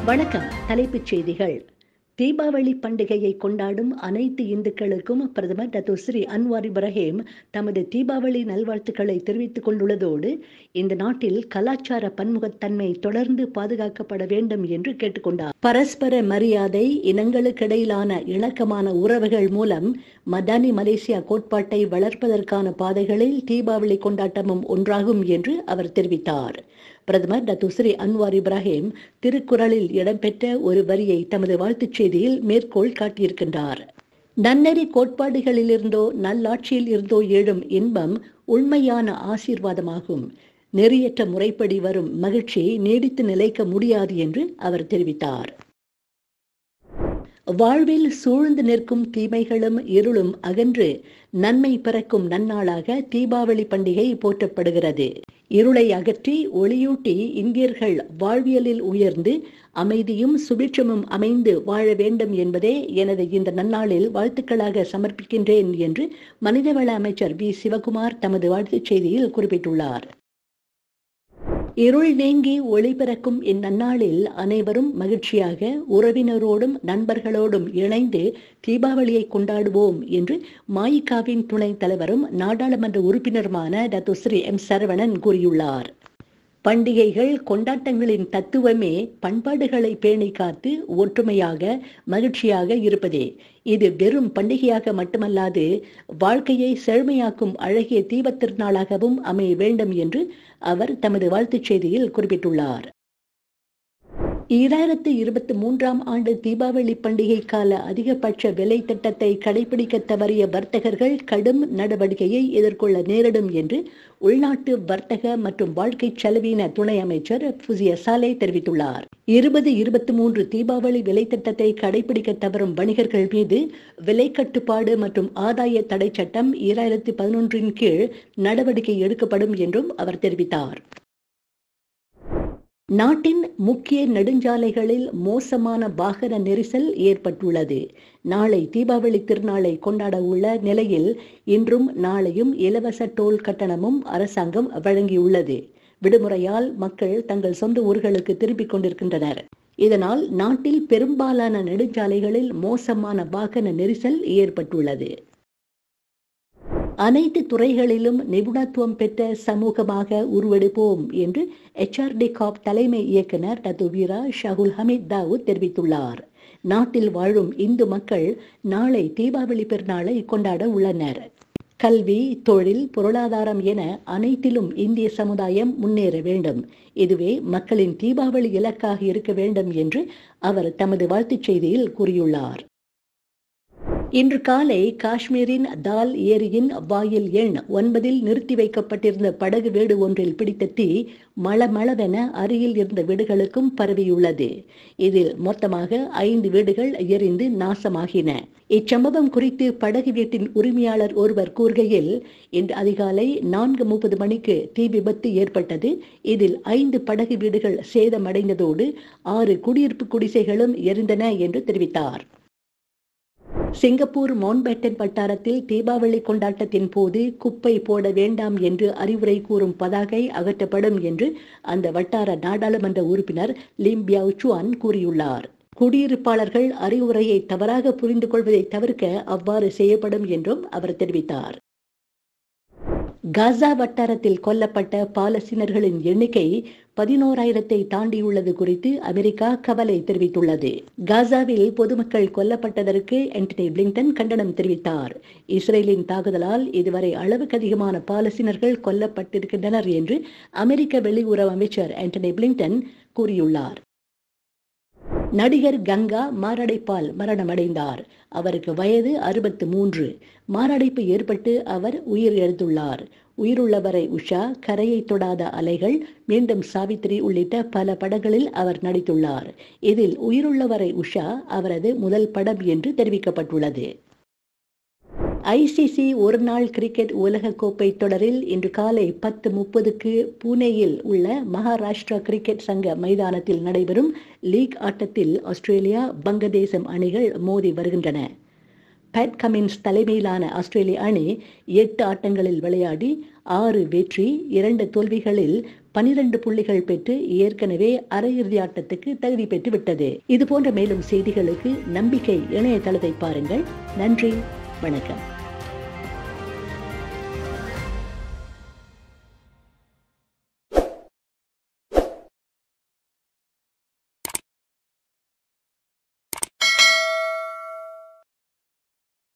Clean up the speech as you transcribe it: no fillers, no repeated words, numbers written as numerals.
வணக்கம். தலைப்புச் செய்திகள். தீபாவளி பண்டிகையை கொண்டாடும் அனைத்து இந்துக்களுக்கும் பிரதமர் டாக்டர் ஸ்ரீ அன்வார் இப்ராஹிம் தமது தீபாவளி நல்வாழ்த்துக்களை தெரிவித்துக் கொண்டுள்ளதோடு, இந்த நாட்டில் கலாச்சார பன்முகத்தன்மை தொடர்ந்து பாதுகாக்கப்பட வேண்டும் என்று கேட்டுக்கொண்டார். பரஸ்பர மரியாதை, இனங்களுக்கிடையிலான இணக்கமான உறவுகள் மூலம் மடானி மலேசியா கோட்பாட்டை வளர்ப்பதற்கான பாதைகளில் தீபாவளி கொண்டாட்டமும் ஒன்றாகும் என்று அவர் தெரிவித்தார். பிரதமர் டாக்டர் ஸ்ரீ அன்வார் இப்ராஹிம் திருக்குறளில் இடம்பெற்ற ஒரு வரியை தமது வாழ்த்துச் செய்தியில் மேற்கோள் காட்டியிருக்கின்றார். நன்னெறி கோட்பாடுகளிலிருந்தோ நல்லாட்சியில் இருந்தோ எழும் இன்பம் உண்மையான ஆசீர்வாதமாகும். நெறியற்ற முறைப்படி வரும் மகிழ்ச்சி நீடித்து நிலைக்க முடியாது என்று அவர் தெரிவித்தார். வாழ்வில் சூழ்ந்து நிற்கும் தீமைகளும் இருளும் அகன்று நன்மை பிறக்கும் நன்னாளாக தீபாவளி பண்டிகை போற்றப்படுகிறது. இருளை அகற்றி ஒளியூட்டி இந்தியர்கள் வாழ்வியலில் உயர்ந்து அமைதியும் சுபிட்சமும் அமைந்து வாழ வேண்டும் என்பதே எனது இந்த நன்னாளில் வாழ்த்துக்களாக சமர்ப்பிக்கின்றேன் என்று மனிதவள அமைச்சர் வி. சிவகுமார் தமது வாழ்த்துச் செய்தியில் குறிப்பிட்டுள்ளார். இருள் நீங்கி ஒளி பிறக்கும் இந்நன்னாளில் அனைவரும் மகிழ்ச்சியாக உறவினரோடும் நண்பர்களோடும் இணைந்து தீபாவளியை கொண்டாடுவோம் என்று மாயிகாவின் துணைத் தலைவரும் நாடாளுமன்ற உறுப்பினருமான டாக்டர் ஸ்ரீ எம். சரவணன் கூறியுள்ளார். பண்டிகைகள் கொண்டாட்டங்களின் தத்துவமே பண்பாடுகளை பேணி காத்து ஒற்றுமையாக மகிழ்ச்சியாக இருப்பதே. இது வெறும் பண்டிகையாக மட்டுமல்லாது வாழ்க்கையை செழுமையாக்கும் அழகிய தீபத்திருநாளாகவும் அமைய வேண்டும் என்று அவர் தமது வாழ்த்துச் செய்தியில் குறிப்பிட்டுள்ளார். 2023 ஆண்டு தீபாவளி பண்டிகை கால அதிகபட்ச விலை திட்டத்தை கடைபிடிக்க தவறிய வர்த்தகர்கள் கடும் நடவடிக்கையை எதிர்கொள்ள நேரிடும் என்று உள்நாட்டு வர்த்தக மற்றும் வாழ்க்கை செலவின துணை அமைச்சர் ஃபுசியா சாலே தெரிவித்துள்ளார். 2023 தீபாவளி விலை திட்டத்தை கடைபிடிக்க தவறும் வணிகர்கள் மீது விலை கட்டுப்பாடு மற்றும் ஆதாய தடை சட்டம் 2011 கீழ் நடவடிக்கை எடுக்கப்படும் என்றும் அவர் தெரிவித்தார். நாட்டின் முக்கிய நெடுஞ்சாலைகளில் மோசமான வாகன நெரிசல் ஏற்பட்டுள்ளது. நாளை தீபாவளி திருநாளை கொண்டாட உள்ள நிலையில் இன்றும் நாளையும் இலவச டோல் கட்டணமும் அரசாங்கம் வழங்கியுள்ளது. விடுமுறையால் மக்கள் தங்கள் சொந்த ஊர்களுக்கு திரும்பிக் கொண்டிருக்கின்றனர். இதனால் நாட்டில் பெரும்பாலான நெடுஞ்சாலைகளில் மோசமான வாகன நெரிசல் ஏற்பட்டுள்ளது. அனைத்து துறைகளிலும் நிபுணத்துவம் பெற்ற சமூகமாக உருவெடுப்போம் என்று HRD காப் தலைமை இயக்குனர் டாக்டர் வீரா ஷாகுல் ஹமீத் தாவூத் தெரிவித்துள்ளார். நாட்டில் வாழும் இந்து மக்கள் நாளை தீபாவளி பெருநாளை கொண்டாட உள்ளனர். கல்வி, தொழில், பொருளாதாரம் என அனைத்திலும் இந்திய சமுதாயம் முன்னேற வேண்டும். இதுவே மக்களின் தீபாவளி இலக்காக இருக்க வேண்டும் என்று அவர் தமது வாழ்த்துச் செய்தியில் கூறியுள்ளார். இன்று காலை காஷ்மீரின் தால் ஏரியின் வாயில் எண் 9 நிறுத்தி வைக்கப்பட்டிருந்த படகு வீடு ஒன்றில் பிடித்த தீ மளமளவென அருகில் இருந்த வீடுகளுக்கும் பரவியுள்ளது. இதில் மொத்தமாக 5 வீடுகள் எரிந்து நாசமாகின. இச்சம்பவம் குறித்து படகு வீட்டின் உரிமையாளர் ஒருவர் கூறுகையில், இன்று அதிகாலை 4:30 மணிக்கு தீ விபத்து ஏற்பட்டது. இதில் 5 படகு வீடுகள் சேதமடைந்ததோடு 6 குடியிருப்பு குடிசைகளும் எரிந்தன என்று தெரிவித்தார். சிங்கப்பூர் மவுண்ட்பேட்டன் வட்டாரத்தில் தீபாவளி கொண்டாட்டத்தின் போது குப்பை போட வேண்டாம் என்று அறிவுரை கூறும் பதாகை அகற்றப்படும் என்று அந்த வட்டார நாடாளுமன்ற உறுப்பினர் லிம் பியாவ் சுவான் கூறியுள்ளார். குடியிருப்பாளர்கள் அறிவுரையை தவறாக புரிந்து கொள்வதை தவிர்க்க அவ்வாறு செய்யப்படும் என்றும் அவர் தெரிவித்தார். காசா வட்டாரத்தில் கொல்லப்பட்ட பாலஸ்தீனர்களின் எண்ணிக்கை 11,000 தாண்டியுள்ளது குறித்து அமெரிக்கா கவலை தெரிவித்துள்ளது. காசாவில் பொதுமக்கள் கொல்லப்பட்டதற்கு ஆண்டனி பிளிங்கன் கண்டனம் தெரிவித்தார். இஸ்ரேலின் தாக்குதலால் இதுவரை அளவுக்கு அதிகமான பாலஸ்தீனர்கள் கொல்லப்பட்டிருக்கின்றனர் என்று அமெரிக்க வெளியுறவு அமைச்சர் ஆண்டனி பிளிங்கன் கூறியுள்ளார். நடிகர் கங்கா மாரடைப்பால் மரணமடைந்தார். அவருக்கு வயது 63. மாரடைப்பு ஏற்பட்டு அவர் உயிரிழந்துள்ளார். உயிருள்ளவரை உஷா, கரையை தொடாத அலைகள், மீண்டும் சாவித்திரி உள்ளிட்ட பல படங்களில் அவர் நடித்துள்ளார். இதில் உயிருள்ளவரை உஷா அவரது முதல் படம் என்று தெரிவிக்கப்பட்டுள்ளது. ICC ஒருநாள் கிரிக்கெட் உலகக்கோப்பை தொடரில் இன்று காலை 10:30க்கு புனேயில் உள்ள மகாராஷ்டிரா கிரிக்கெட் சங்க மைதானத்தில் நடைபெறும் லீக் ஆட்டத்தில் ஆஸ்திரேலியா, வங்கதேசம் அணிகள் மோதி வருகின்றன. பேட் கமின்ஸ் தலைமையிலான ஆஸ்திரேலிய அணி 8 ஆட்டங்களில் விளையாடி 6 வெற்றி 2 தோல்விகளில் 12 புள்ளிகள் பெற்று ஏற்கனவே அரையிறுதி ஆட்டத்துக்கு தகுதி பெற்று விட்டது. இது போன்ற மேலும் செய்திகளுக்கு நம்பிக்கை இணையதளத்தை பாருங்கள். நன்றி, வணக்கம்.